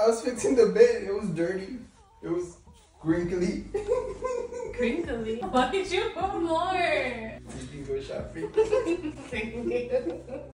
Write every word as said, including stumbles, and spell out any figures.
was fixing the bed. It was dirty. It was crinkly. Crinkly? Why did you want more? You can go shopping.